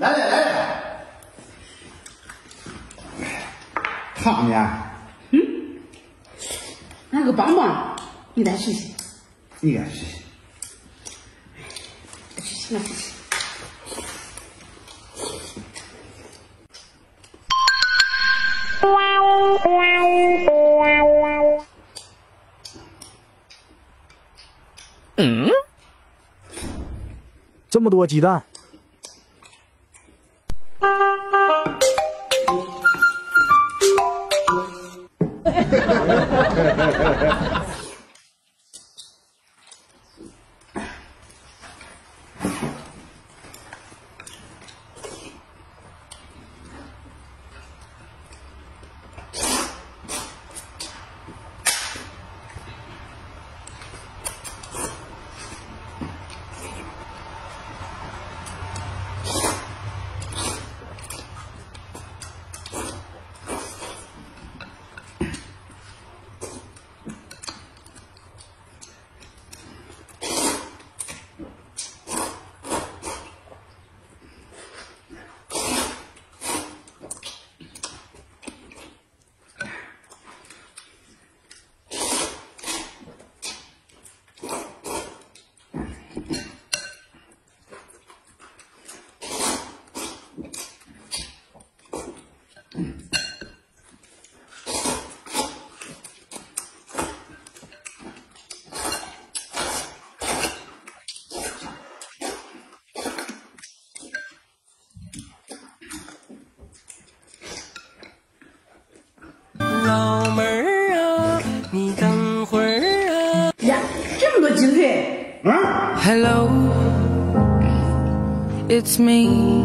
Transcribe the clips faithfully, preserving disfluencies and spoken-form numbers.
来了来了，汤呢？ 嗯，那个棒棒，你再试试。 你也试试。 试试，那试试。 嗯，这么多鸡蛋。 老妹儿啊，你等会儿啊。 呀，这么多鸡腿。 啊 Hello, it's me.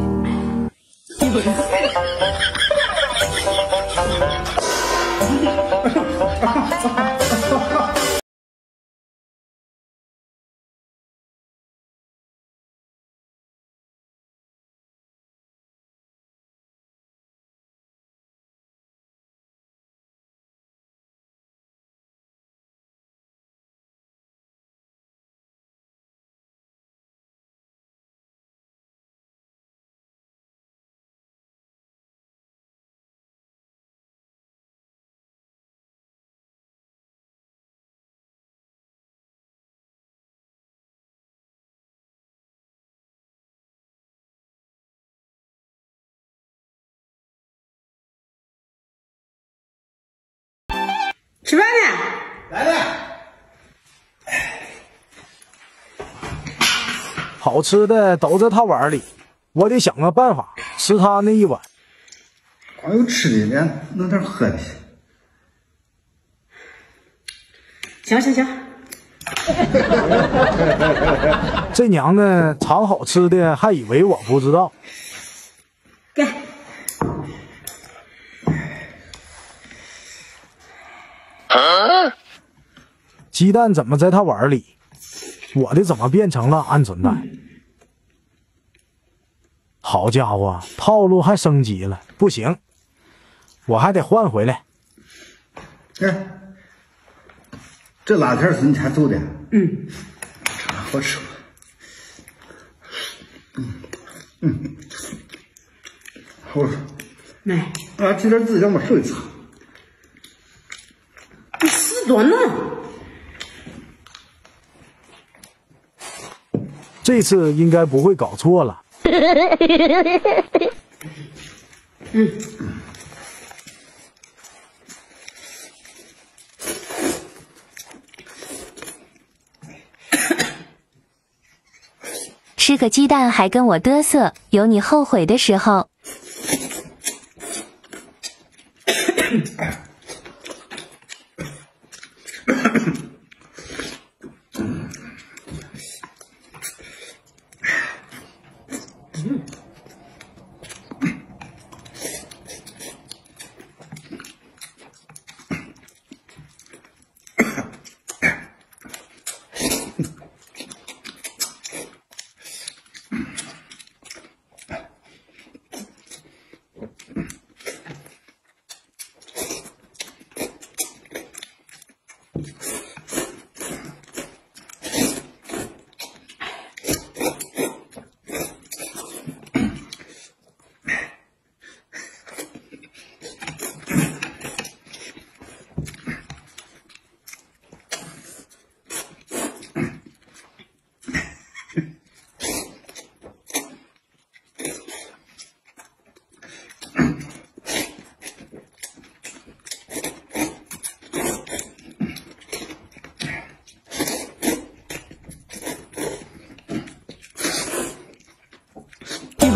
吃饭呢？ 来了。 好吃的都在他碗里，我得想个办法吃他那一碗。 光有吃的，连弄点喝的。 行行行。 这娘的藏好吃的，还以为我不知道。 给。 啊、鸡蛋怎么在他碗里？我的怎么变成了鹌鹑蛋？好家伙，套路还升级了！不行，我还得换回来。 哎，这辣条是你家做的？ 嗯， 这好吃。嗯嗯，好吃。 来， 啊，这点字让我手一擦。 你死多呢？ 这次应该不会搞错了。 嗯。 吃个鸡蛋还跟我嘚瑟，有你后悔的时候。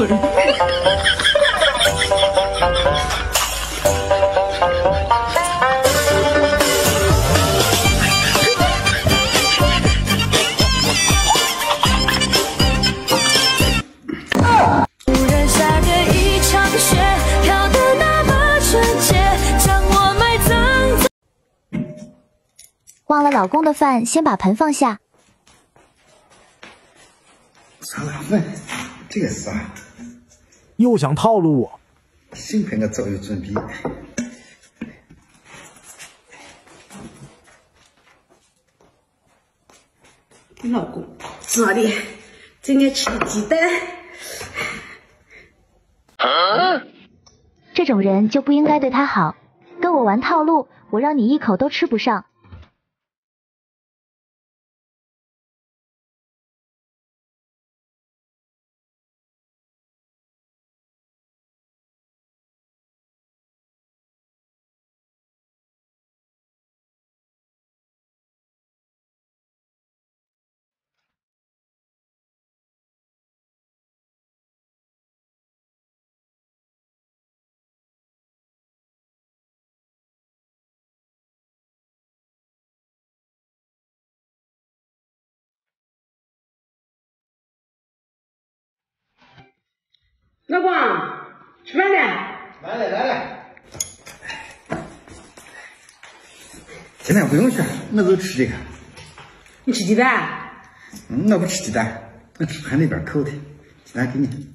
头人。 突然下个一场雪，飘得那么纯洁，将我埋葬。 忘了老公的饭，先把盆放下。 算了，问这个事啊， 又想套路我， 幸亏我早有准备。 老公做的，今天吃的鸡蛋。 这种人就不应该对他好，跟我玩套路，我让你一口都吃不上。 老公，吃饭了？ 来了来了。今天不用去，我就吃这个。 你吃鸡蛋？ 嗯，我不吃鸡蛋，我吃盘那边扣的。来，给你。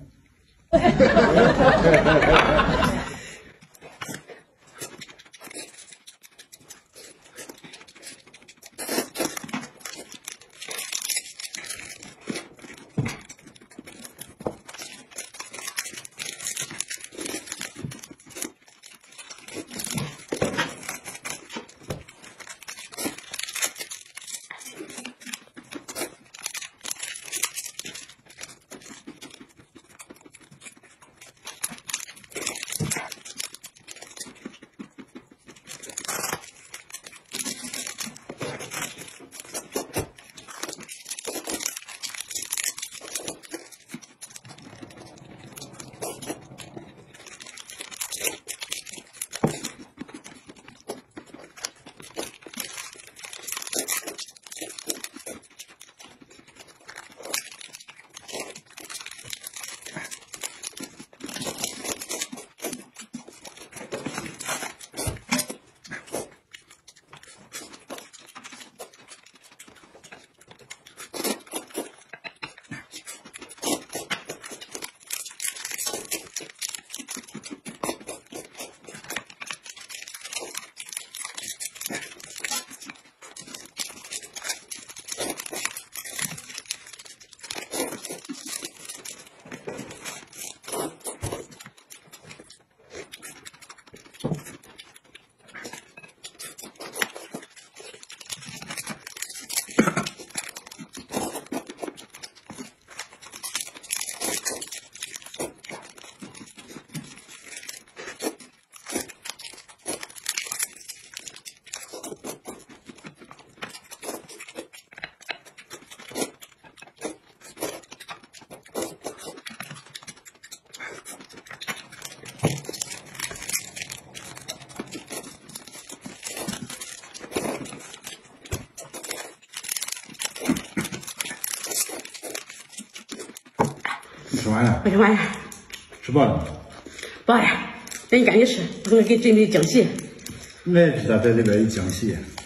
你吃完了？ 我吃完了。 吃饱了吗？ 饱了，那你赶紧吃，我给你准备惊喜。 我也知道在这边有惊喜。